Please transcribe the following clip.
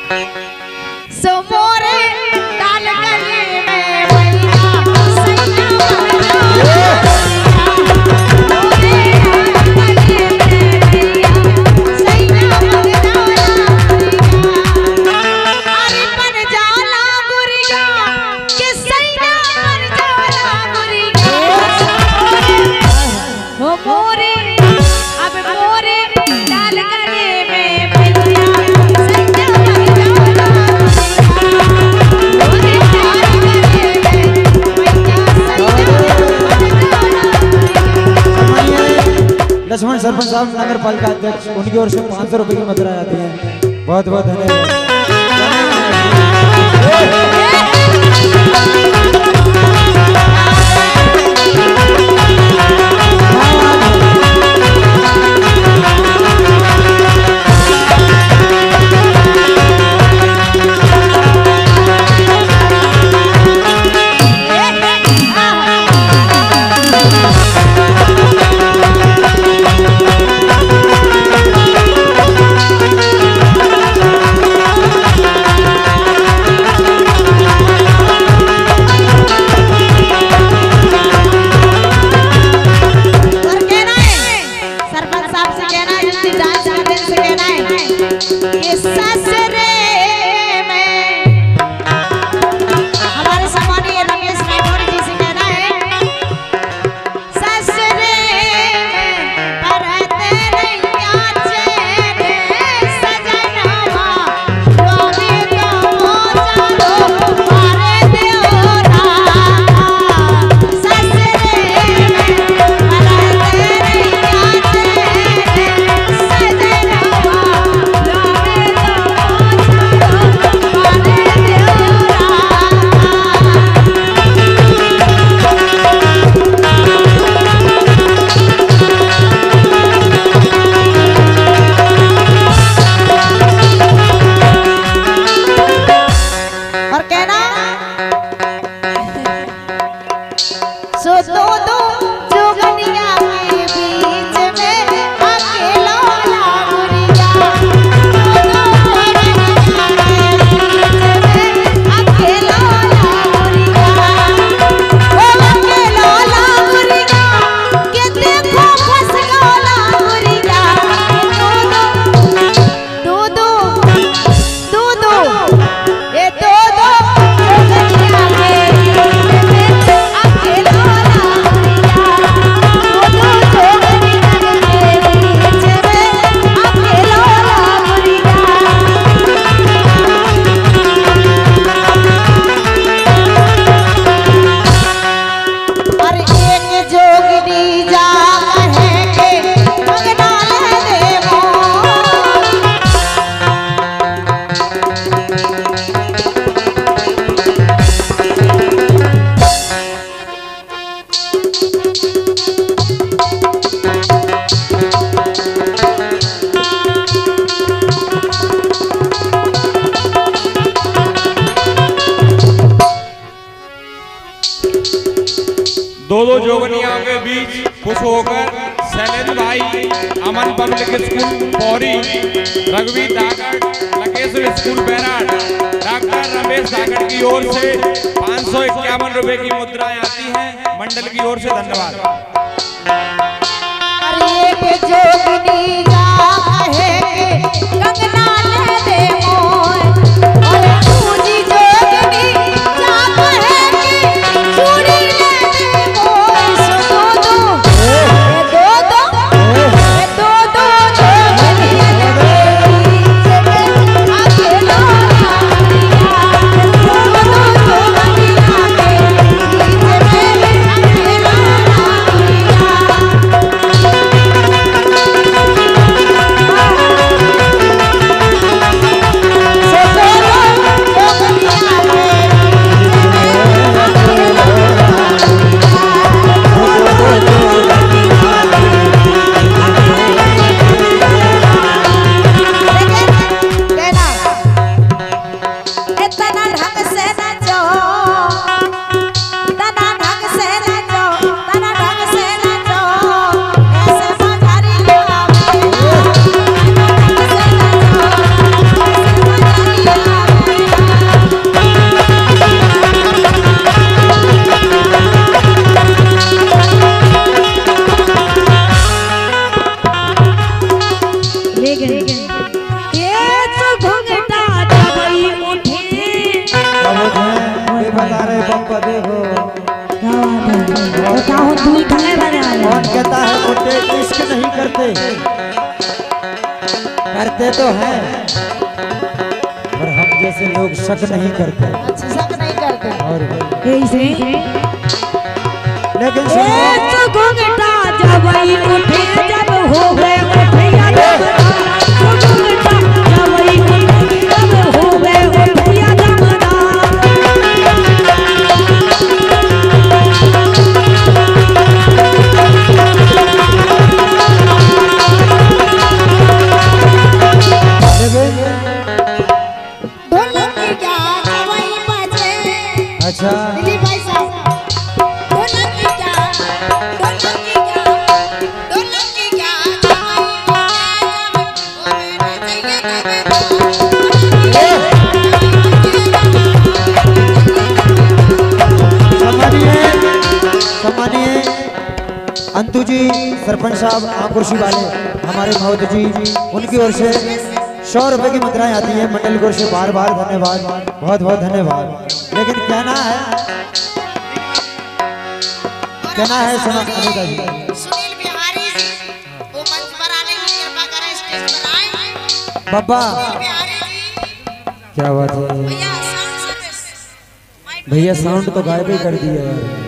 लक्ष्मण सरपंच साहब नगर पालिका अध्यक्ष, उनकी ओर से 500 रुपए की मुद्रा आती है। बहुत बहुत धन्यवाद। दो जोगनियों के बीच खुश होकर शैलेंद्र भाई अमन पब्लिक स्कूल पौरी, रघुवीर धाकड़ लकेश्वर स्कूल बैराट, डॉक्टर रमेश धाकड़ की ओर से 551 रुपए की मुद्राएं आती हैं। मंडल की ओर से धन्यवाद। बता रहे पप्पा देखो क्या बात है बताओ दूध खाए बने आए कौन कहता है मोटे इश्क नहीं करते करते तो हैं पर हम जैसे लोग शक नहीं करते अच्छा शक नहीं करते और कैसे लेकिन तो घूंघटा जब आई उठे जब हो गए उठिया जब घूंघटा जब आई उठे जब हो गए उठिया जब ढोलक की क्या कवाई बजे अच्छा दिलीप भाई साहब ढोलक की क्या सम्मानीय अंतु जी सरपंच साहब आकुर्सी वाले हमारे महोदय जी उनकी ओर से 100 रुपए की मुद्राएं आती हैं मंडल की ओर से बार बार धन्यवाद बहुत बहुत धन्यवाद। लेकिन कहना है अनिता जी सुनील बिहारी जी वो मंच पर आने की कृपा करें स्टेज पर आए बाबा बिहारी जी क्या बात है भैया साउंड सर्विस भैया साउंड तो गायब ही कर दिया यार।